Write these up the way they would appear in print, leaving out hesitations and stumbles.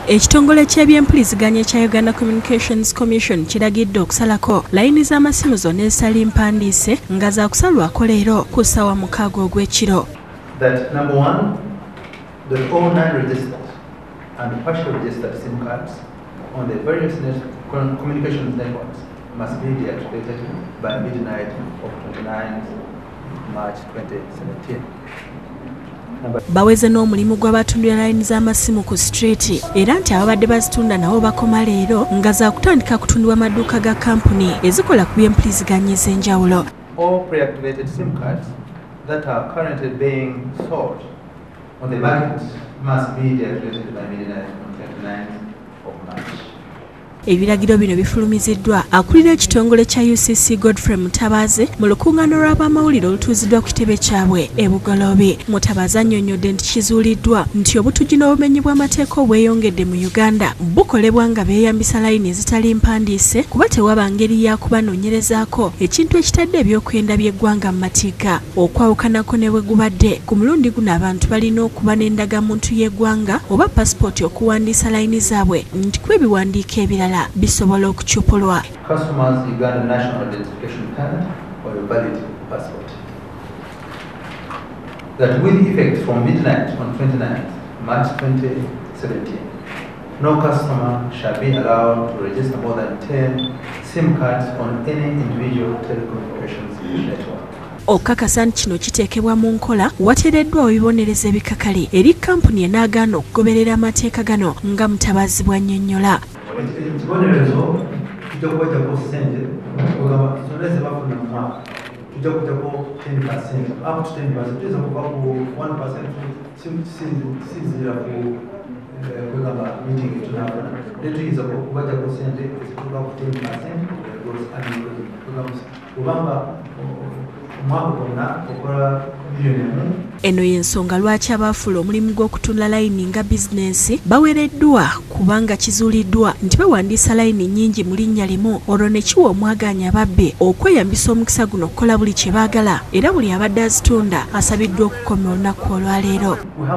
Ekitongole ky'ebyempuliziganya kya Uganda Communications Commission kiragidde okusalako layini z'amasimu zonna ezitali mpandiise nga za kusalwako leero ku ssaawa 6 ogw'ekiro. That number one, the all non-registered and partially registered SIM cards on the various communications networks must be deactivated by midnight of 29 March 2017. Baweze n'omulimu gw'abatundira layini z'amasimu ku street era nti ababadde bazitunda nabo bakoma leero nga za kutandika kutundibwa amaduuka ga kampuni ezikola ku by'empuliziganya ez'enjawulo. All pre-activated SIM cards that are currently being sold on the market must be deactivated by midnight on 29th of March. Ebiragiro bino bifulumiziddwa akulira ekitongole kya UCC Godfrey Mutabazi mu lukungaano lw'abamawulire olutuuziddwa ku kitebe kyabwe e Bugolobi. Mutabazi annyonnyodde nti kizuuliddwa nti obutujju n'obumenyi bw'amateeka obweyongedde mu Uganda bukolebwa nga beeyambisa layini ezitali mpandiise kuba tewaba ngeri ya kubanoonyerezaako ekintu ekitadde ebyokwenda by'eggwanga mu mateeka. Okwawukanako ne bwe gubadde ku mulundi guno abantu balina okuba n'endagamuntu y'eggwanga oba pasipoti okuwandiisa layini zaabwe nti kuba ebiwandiiko ebirala bisobola okukyupulwa. Customers Uganda National Identification Card or a valid passport. That with effect from midnight on 29th March 2017, no customer shall be allowed to register more than 10 SIM cards on any individual telecommunications network. Okakasa nti kino kiteekebwa mu nkola wateereddwawo ebibonereza ebikakali eri kampuni enaagaana okugoberera amateeka gano nga Mutabazi bw'annyonnyola. Ikibonerezo kijja kubajjako ssente ogamba zonna ze bafuna mu mwaka tujja kujjako 10% up to 10% tuyinza kuva ku 1% sizira ku kwegamba meeting etunafuna naye tuyinza kubajjako ssente ezituuka ku 10% kubanga omwaka gwonna okola miliyoni. Eno y'ensonga lwaki abaafula omulimu gw'okutunda layini nga bizinensi bawereddwa kubanga kizuuliddwa nti bawandiisa layini nnyingi mu linnya limu olwo ne kiwa omwagaanya ababbi okweyambisa omukisa guno okukola buli kye baagala era buli abadde azitunda asabiddwa okukoma olunaku olwaleero.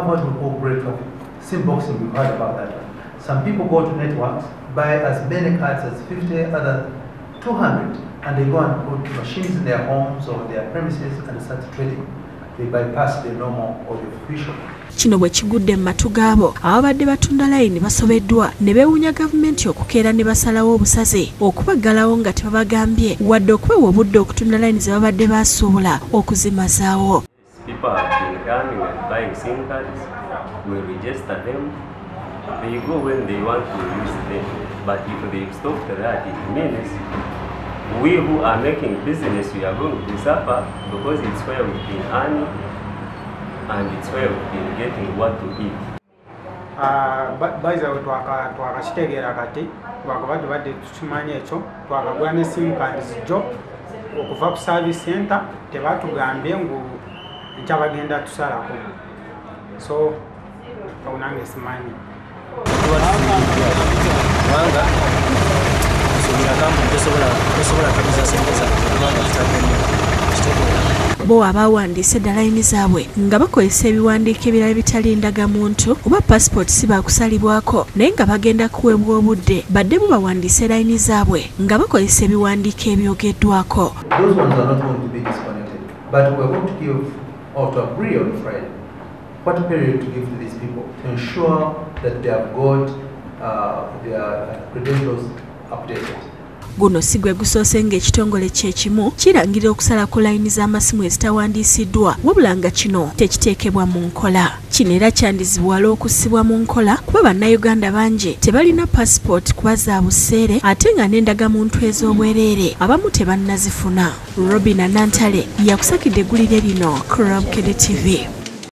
Some people go to networks, buy as many cards as 50, other 200, and they go and put machines in their homes or their premises and start trading. They bypass the normal or the official. Kino bwe kigudde mu matu gaabo ababadde batunda layini basobeddwa ne beewuunya gavumenti okukeera ne basalawo obusaze okubaggalawo nga tebabagambye wadde okubawa obudde okutunda layini ze babadde baasuubula okuzimazaawo. People have been coming and buying SIM cards. We register them. They go when they want to use them. But if they stop that, it means we who are making business, we are going to suffer because it's where we've been earning and it's where we've been getting what to eat. Baza twakakitegeera kati lwakubadde badde tukimanyi ekyo twakagula ne SIM cards jo okuva ku service center tebatugambye ngu nkyabagenda tusalako so kaunange simanyi bo abawandiise edda layini zaabwe nga bakozesa ebiwandiiko ebirala bitali ndagamuntu oba passport si baakusalibwako naye nga bagenda kuweebwa obudde badde bo bawandiise layini zaabwe nga bakozesa ebiwandiiko ebyogeddwako. What period to give to these people to ensure that they have got their credentials updated. Guno si gwe gusoose ng'ekitongole kyekimu kirangirira okusala ku layini z'amasimu ezitawandiisiddwa wabula nga kino tekiteekebwa mu nkola. Kino era kyandizibwala okussibwa mu nkola kuba bannayuganda bangi tebalina passport kuba za buseere ate nga n'endagamuntu ez'obwereere abamu tebannazifuna. Robina Nantale yakusakidde eggulire lino ku Rob Kede TV.